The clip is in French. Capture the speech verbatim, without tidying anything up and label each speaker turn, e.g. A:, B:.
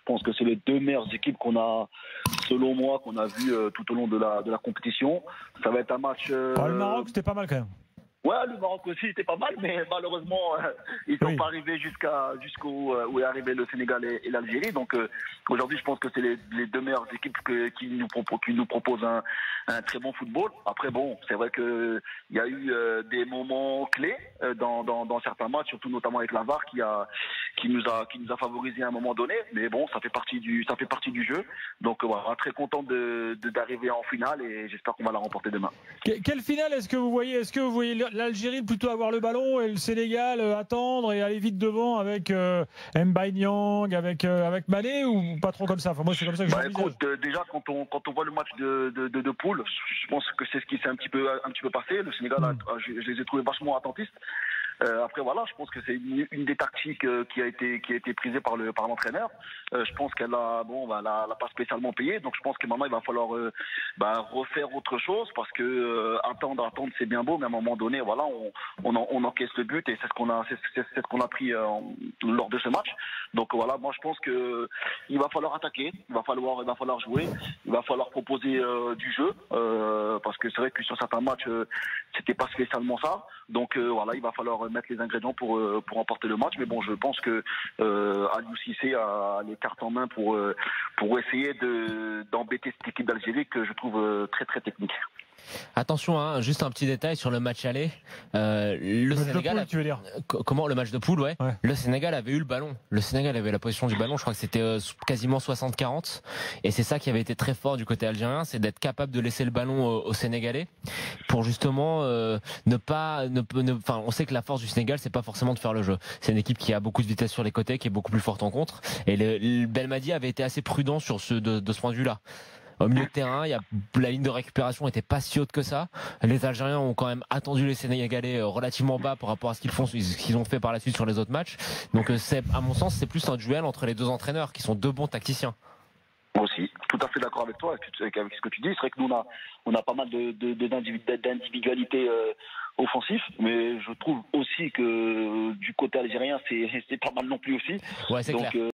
A: pense que c'est les deux meilleures équipes qu'on a, selon moi, qu'on a vues euh, tout au long de la, de la compétition. Ça va être un match... Euh...
B: Ah, le Maroc, c'était pas mal quand même.
A: Ouais, le Maroc aussi était pas mal, mais malheureusement, euh, ils sont
B: Oui.
A: pas arrivés jusqu'à jusqu'où euh, où est arrivé le Sénégal et, et l'Algérie. Donc euh, aujourd'hui, je pense que c'est les, les deux meilleures équipes que, qui nous proposent, qui nous proposent un, un très bon football. Après, bon, c'est vrai que il y a eu euh, des moments clés euh, dans, dans dans certains matchs, surtout notamment avec la V A R qui a qui nous a qui nous a favorisé à un moment donné. Mais bon, ça fait partie du ça fait partie du jeu. Donc euh, voilà, très content de de- d'arriver en finale et j'espère qu'on va la remporter demain.
B: Que- Quelle finale est-ce que vous voyez? Est-ce que vous voyez l'Algérie plutôt avoir le ballon et le Sénégal euh, attendre et aller vite devant avec euh, Mbaye Niang, avec euh, avec Mané, ou pas trop comme ça? Enfin, moi, c'est comme ça que je
A: Bah
B: l'envisage.
A: écoute, euh, déjà quand on quand on voit le match de de, de, de poule, je pense que c'est ce qui s'est un petit peu un petit peu passé. Le Sénégal, a-
B: Mm.
A: a- je, je les ai trouvés vachement attentistes. Euh, après voilà, je pense que c'est une, une des tactiques euh, qui a été qui a été prisée par le par l'entraîneur. Euh, je pense qu'elle a bon, bah, elle a, elle a pas spécialement payé, donc je pense que maintenant il va falloir euh, bah, refaire autre chose parce que euh, attendre attendre c'est bien beau, mais à un moment donné voilà on on, en- on encaisse le but et c'est ce qu'on a c'est c'est- c'est ce qu'on a pris euh, en- lors de ce match. Donc voilà, moi je pense que il va falloir attaquer, il va falloir il va falloir jouer, il va falloir proposer euh, du jeu euh, parce que c'est vrai que sur certains matchs euh, c'était pas spécialement ça. Donc euh, voilà, il va falloir mettre les ingrédients pour euh, pour emporter le match. Mais bon, je pense que euh, Aliou Cissé a les cartes en main pour euh, pour essayer de d'embêter cette équipe d'Algérie que je trouve euh, très très technique.
C: Attention, hein, juste un petit détail sur le match aller. Euh, le,
B: Le match de
C: Sénégal,
B: poule,
C: a-
B: tu veux dire?
C: Co- comment le match de poule, ouais.
B: Ouais.
C: Le Sénégal avait eu le ballon. Le Sénégal avait la position du ballon. Je crois que c'était euh, quasiment soixante quarante. Et c'est ça qui avait été très fort du côté algérien, c'est d'être capable de laisser le ballon aux, aux Sénégalais pour justement euh, ne pas, ne, ne, enfin, on sait que la force du Sénégal, c'est pas forcément de faire le jeu. C'est une équipe qui a beaucoup de vitesse sur les côtés, qui est beaucoup plus forte en contre. Et le, le Belmadi avait été assez prudent sur ce de, de ce point de vue-là. Au milieu de terrain, il y a, la ligne de récupération était pas si haute que ça. Les Algériens ont quand même attendu les Sénégalais euh, relativement bas par rapport à ce qu'ils font, ce qu'ils ont fait par la suite sur les autres matchs. Donc, euh, c'est, à mon sens, c'est plus un duel entre les deux entraîneurs qui sont deux bons tacticiens.
A: Moi aussi, tout à fait d'accord avec toi, avec, avec ce que tu dis. C'est vrai que nous on a on a pas mal de, de, de d'individu- d'individualités euh, offensives, mais je trouve aussi que euh, du côté algérien c'est c'est pas mal non plus aussi.
C: Ouais, c'est
A: Donc
C: clair.
A: euh,